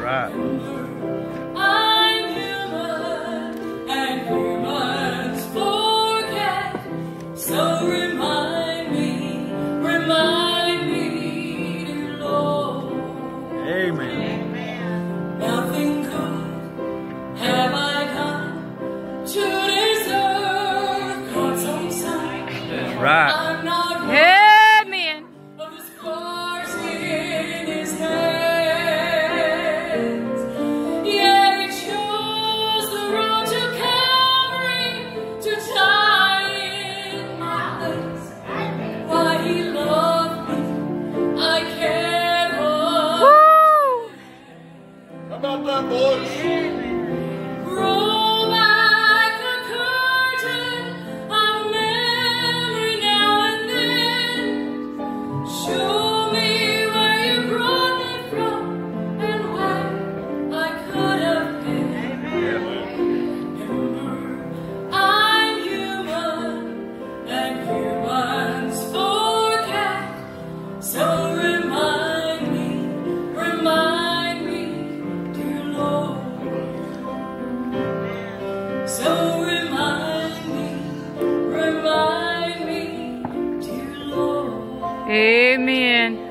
right. I'm human, and humans forget. So remind me, dear Lord. Amen. Nothing good have I done to deserve God's own sight. That's right. I'm not Amen. of the scars in his hands. Yet he chose the road to Calvary to die in my place. Why he loved me, I can't understand. How about that, boys? Roll back the curtain of memory now and then. Show me where you brought me from and where I could have been. Remember, I'm human and humans forget. So remind me, dear Lord. So remind me, dear Lord. Amen.